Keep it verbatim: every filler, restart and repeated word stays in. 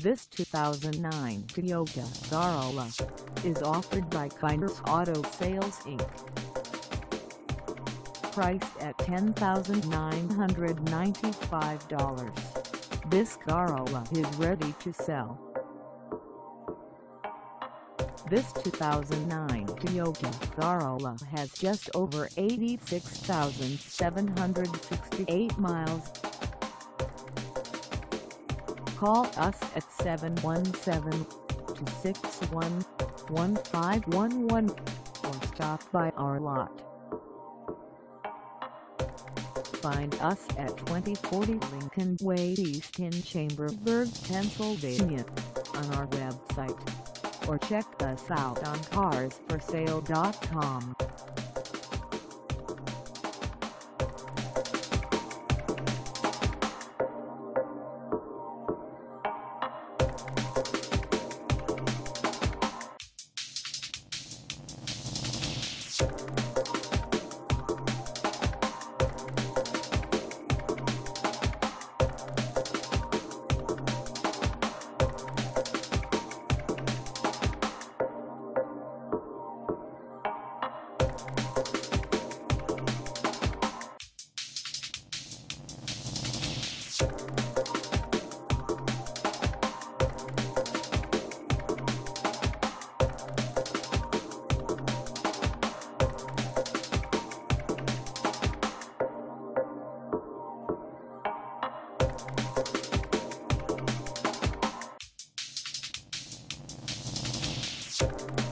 This two thousand nine Toyota Corolla is offered by Kyners Auto Sales Incorporated. Priced at ten thousand nine hundred ninety-five dollars, this Corolla is ready to sell. This two thousand nine Toyota Corolla has just over eighty-six thousand seven hundred sixty-eight miles. Call us at seven one seven, two six one, one five one one or stop by our lot. Find us at twenty forty Lincoln Way E Chambersburg, Pennsylvania on our website, or check us out on cars for sale dot com. You